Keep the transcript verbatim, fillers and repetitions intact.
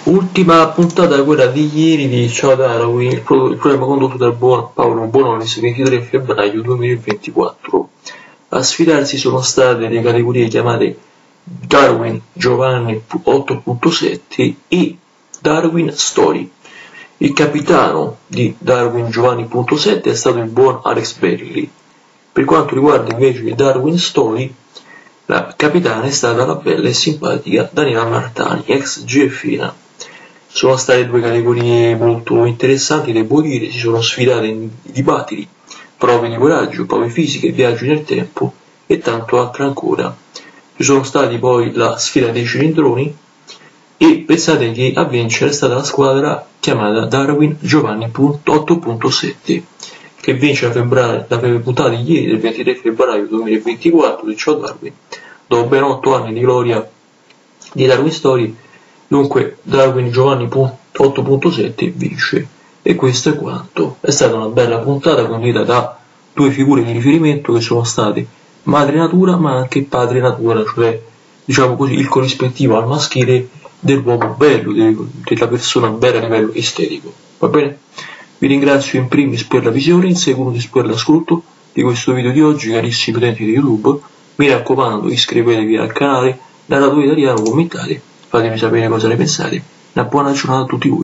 Ultima puntata, quella di ieri di Ciao Darwin, il, pro- il programma condotto dal buon Paolo Bonolis, ventitré febbraio duemilaventiquattro. A sfidarsi sono state le categorie chiamate Darwin Giovanni otto punto sette e Darwin Story. Il capitano di Darwin Giovanni punto sette è stato il buon Alex Belli. Per quanto riguarda invece il Darwin Story, la capitana è stata la bella e simpatica Daniela Martani, ex G F I N A. Sono state due categorie molto interessanti, devo dire, si sono sfidate in dibattiti, prove di coraggio, prove fisiche, viaggi nel tempo e tanto altro ancora. Ci sono stati poi la sfida dei cilindroni e pensate che a vincere è stata la squadra chiamata Darwin Giovanni otto punto sette, che vince la, febbraio, la puntata di ieri del ventitré febbraio duemilaventiquattro di Ciao Darwin, dopo ben otto anni di gloria di Darwin Story. Dunque Darwin Giovanni otto punto sette vince, e questo è quanto. È stata una bella puntata condita da due figure di riferimento che sono state madre natura ma anche padre natura, cioè diciamo così il corrispettivo al maschile dell'uomo bello, della persona bella a livello estetico. Va bene? Vi ringrazio in primis per la visione, in secondis per l'ascolto di questo video di oggi, carissimi utenti di YouTube. Mi raccomando, iscrivetevi al canale, narratore italiano, commentate, fatemi sapere cosa ne pensate. Una buona giornata a tutti voi.